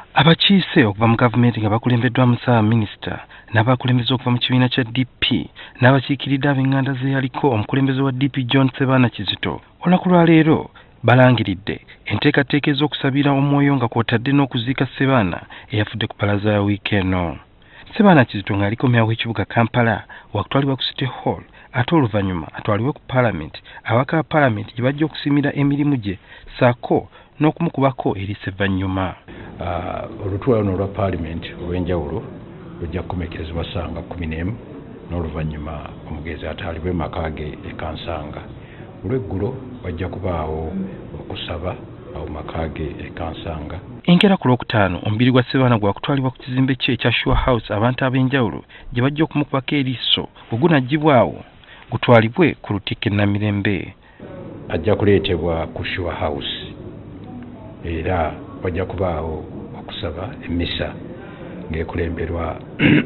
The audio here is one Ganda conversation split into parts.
Abakiise okuva mu gavumenti nga bakulembeddwa Musa Minisita n'abakulembeze okuva mu kibiina kya DP n'abakiikiridde ab'enganda z'eyaliiko omukulembeze wa DP John Ssebaana Kizito olunaku lwa leero balangiridde enteekateeka ez'okusabira omwoyo nga kw'otadde n'okuziika Ssebaana eyafudde ku bbalaza ya wiiki eno. Ssebaana Kizito ng'aliko meeya w'ekibuga Kampala wakutwalibwa ku City Hall ate oluvannyuma atwalibwe ku Palaamenti ababaka ba Palaamenti gye bajja okusimira emirimu gye ssaako n'okumukubako eriiso evannyuma. Olutwalo olwa Palaamenti olw'enjawulo lujja kukomekerezebwa ssanga 11 n'oluvannyuma omugenzi atwalibwe mu maka ge e Kansanga. Lweggulo wajja kubaawo okusaba mu maka ge e Kansanga. Enkera ku Lwokutaano omubiri gwa Ssebaana gwakutwalibwa ku kizimbe kye ekya Sure House abantu ab'enjawulo gye bajja okumukubako eriiso bwe gunaggibwawo gutwalibwe ku Lutikko e Namirembe. Ajja kuleetebwa ku Sure House era wajja kubaawo okusaba emmisa ng'ekulemberwa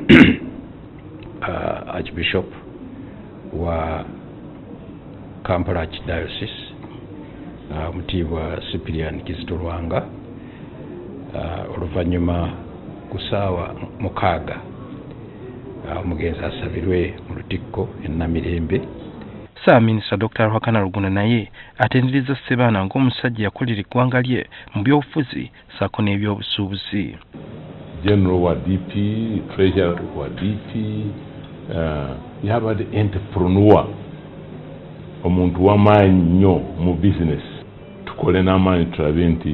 Archbishop wa Kampala Archdiocese Mutiibwa Cyprian Kizito Lwanga. Oluvannyuma ku ssaawa 6 omugenzi asabirwe mu Lutikko e Namirembe. Minisita Dr. Lwokuna Luguna naye atenderezza Ssebaana ng'omusajja yakolera eggwanga lye mu by'obufuzi ssaako n'ebyobusuubuzi. General wa DP, Treasurer wa DP, yabadde entrepreneur, omuntu w'amaanyi nnyo mu business. Tukole n'amaanyi tulabe nti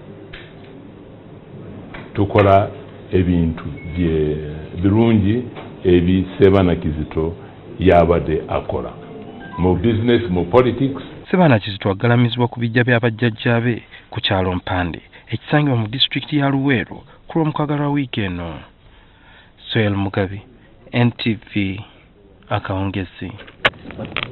tukola ebintu birungi ebi Ssebaana Kizito yabadde akola mu business, mu politics. Ssebaana Kizito agalamizibwa ku bijja bya bajjajjaabe ku kyalo Mpande ekisangibwa mu disitulikiti ya Luweero ku lw'omukaaga lwa wiiki eno. Soel Mugabi, NTV, Akawungeezi.